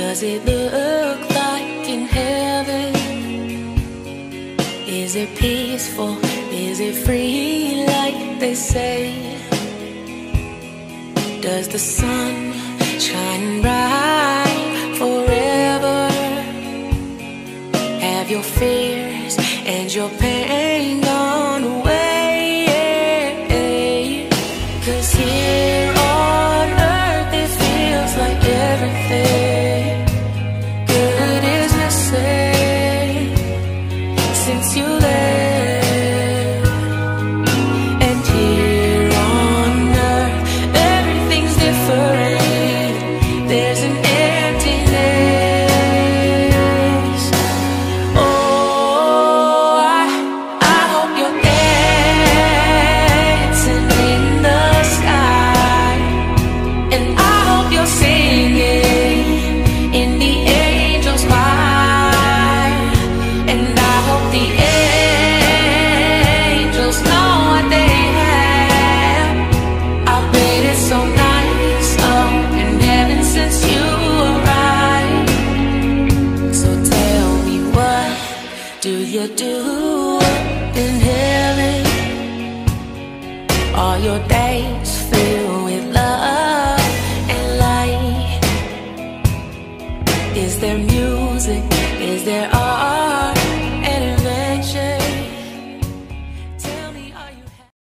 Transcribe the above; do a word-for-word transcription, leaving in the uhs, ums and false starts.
does it look like in heaven? Is it peaceful? Is it free like they say? Does the sun shine bright forever? Have your fears and your pain gone away? 'Cause here on earth it feels like everything good is missing since you left. And here on earth everything's different. There's an emptiness. Oh, I, I hope you're dancing in the sky, and I hope you're singing in the angels' choir, and I hope the angels know what they have. I bet it's so nice up in heaven since you arrived. So tell me, what do you do in heaven? Are your days filled with love and light? Is there music? Is there art?